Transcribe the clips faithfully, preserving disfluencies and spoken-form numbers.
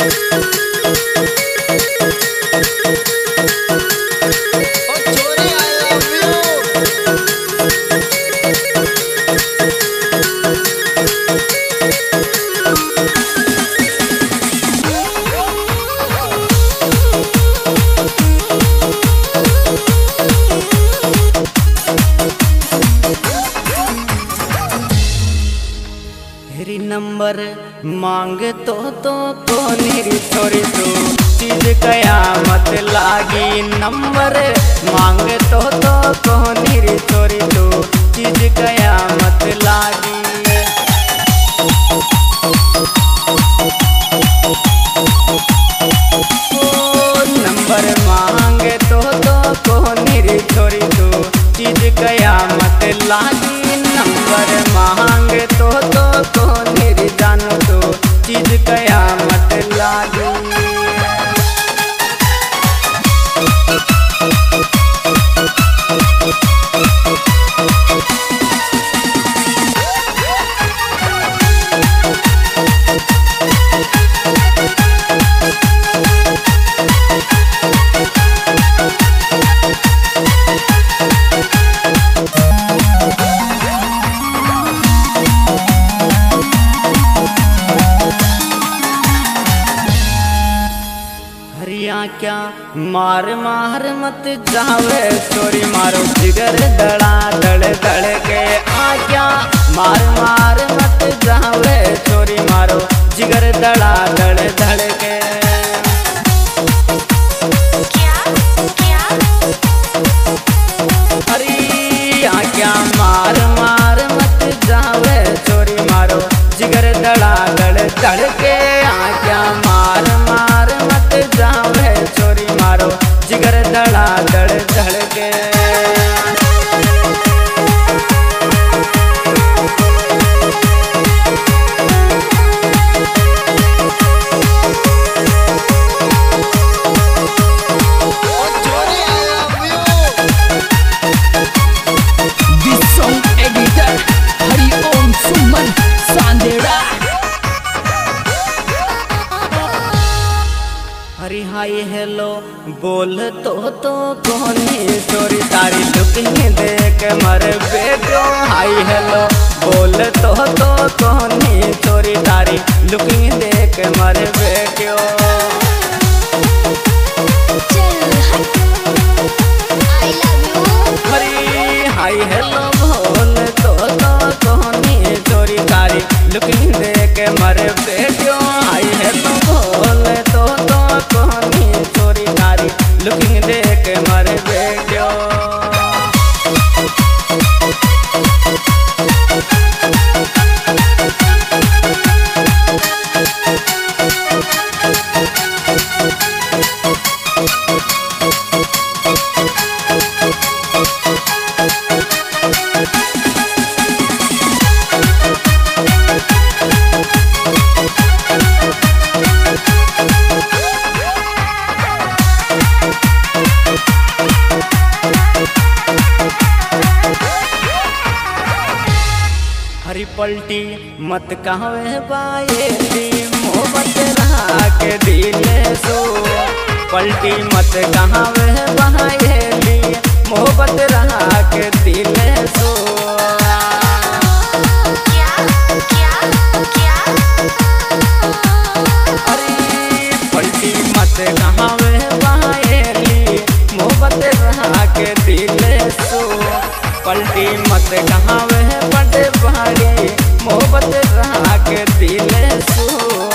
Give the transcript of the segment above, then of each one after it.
Number मांग तो तो कोनी छोरी तू चीज कयामत लागी। नंबर मांग तो तो कोनी छोरी तू चीज कयामत लागी। ओ नंबर मांग तो तो कोनी छोरी तू चीज कयामत लागी। नंबर मांग तो तो कोनी जानो तो चीज कयामत लागी। क्या मार मार मत जावे छोरी मारो जिगर दड़ा दड़ दड़ के। आ क्या मार मार मत जावे छोरी मारो जिगर दड़ा दड़ दड़ के। क्या क्या अरे आ क्या मार मार मत जावे छोरी मारो जिगर दड़ा दड़ दड़ के। आ क्या मार मार मत जावे छोरी मारो जिगर दड़ा दड़ दड़ के। This song editor Hari Om Suman Sandera। Hari hi hello बोल तो तो कोनी छोरी तारी लुकिंग देख मर बेटो। हाय हेलो बोल तो तो कोनी छोरी तारी लुकिंग देख मर बेटो। हरी हाय हेलो बोल तो तो कोनी छोरी तारी लुकिंग देख मर बेटो। हाय हेलो बोल तो तो कोनी छोरी तारी लुकिंग देख मर बेटो। हरी पलटी मत कहवे बायेली मोहब्बत रहा के दिल सो। पलटी मत कहवे बायेली मोहब्बत रहा के दिल सो। क्या क्या क्या अरे पलटी मत कहवे बायेली मोहब्बत रहा के दिल सो। पलटी मत कहवे बड़े भारी मोहब्बत रहा के दिल सो।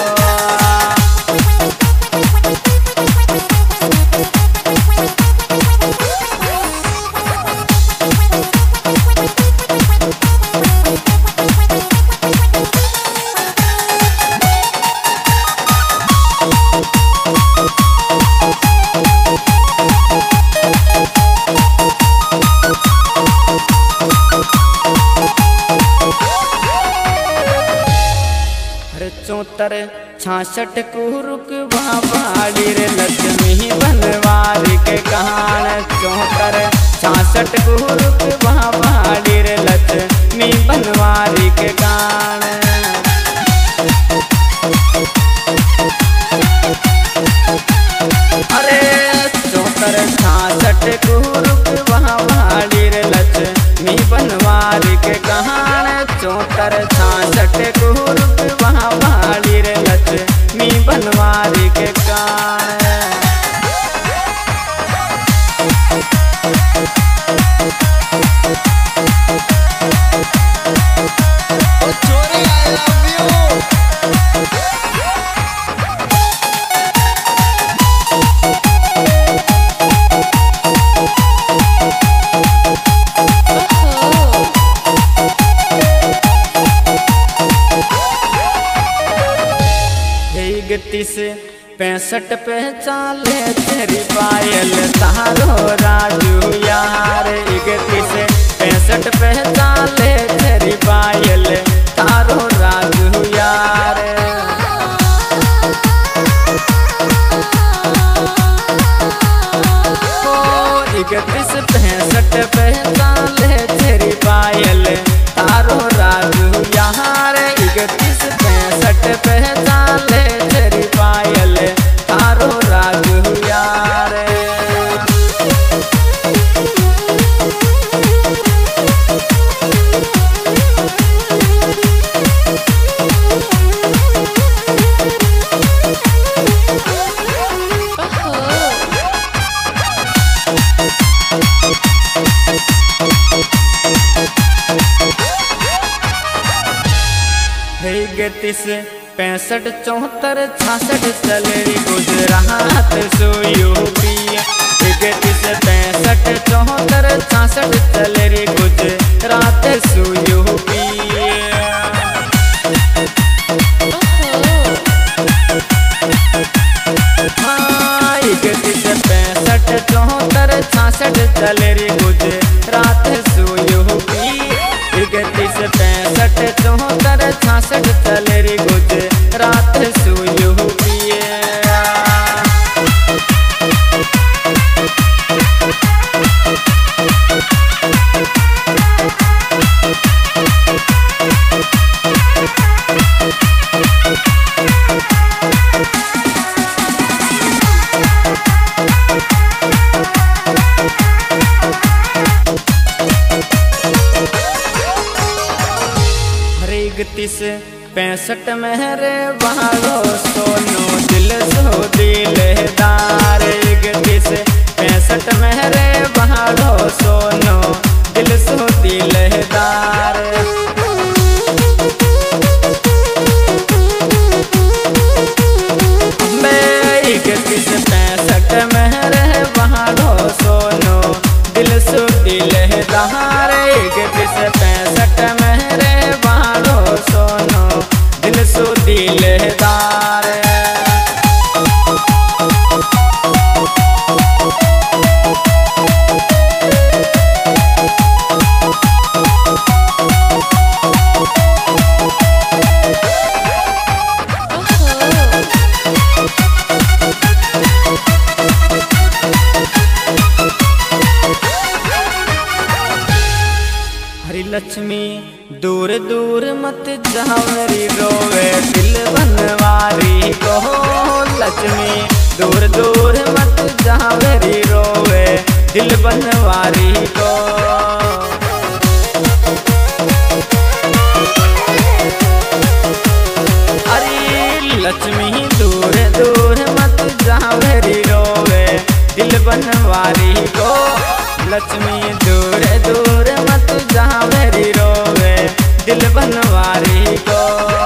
चौतर छाछठ कुरुक भाड़ी रे लक्ष्मी बनवारी के कहान। चौतर छाछठ कुरुक भाड़ी रे लक्ष्मी बनवारी के गान। छाछठ कुरुप वहाँ भाड़ी रे लक्ष्मी बनवारी के कहान चौतर छाछठ कुरुप वहाँ भाड़ी रे लक्ष्मी बनवारी के कान। इकतीस पैंसठ पे चाले तेरी पायल तारो राजू यार। इकतीस पैंसठ पे चाले तेरी पायल तारो राजू यार। इकतीस पैंसठ पे चाले तेरी पायल तारो राजू यार। इकतीस पैंसठ पे चाले तेरी पायल तारो राजू यार। इकतीस पैंसठ चौहत्तर छाछठ चले गुजरात सो यूपी। इकतीस पैंसठ चौहत्तर छाछठ चले गुजरात सो यूपी। हाँ इकतीस पैंसठ चौहत्तर छाछठ चले गुजरात सो यूपी। इकतीस पैंसठ चौहत्तर छाछठ चले गुजरात सो यूपी। इकतीस पैंसठ मेरे वालो सोनो दिल सो दिलदार। इकतीस पैंसठ मेरे वालो सोनो दिल सो दिलदार। मैं इकतीस पैंसठ मेरे वालो सोनो दिल सो दिलदार। इकतीस पैंसठ मेरे वालो सोनो दिल सो दिलदार। हरी लक्ष्मी दूर दूर मत जावरी रोवे दिल बनवारी को। लक्ष्मी दूर दूर मत जावरी रोवे दिल बनवारी को। अरे लक्ष्मी दूर दूर मत जावरी रोवे दिल बनवारी को। लक्ष्मी दूर दूर मत जावरी रोवे दिल बनवारी को।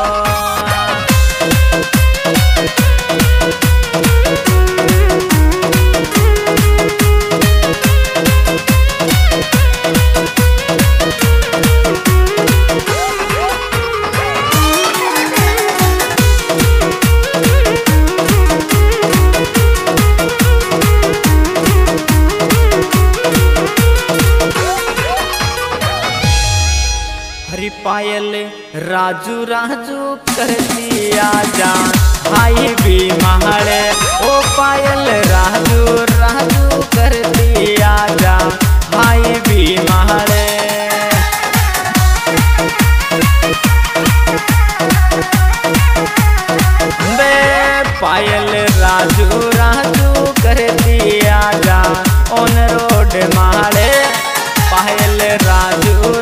हरी पायल राजू राजू कर दिया जा भाई भी महड़े। ओ पायल राजू राजू कर दिया जा भाई भी महड़े। बे पायल राजू राजू कर दिया जा राजू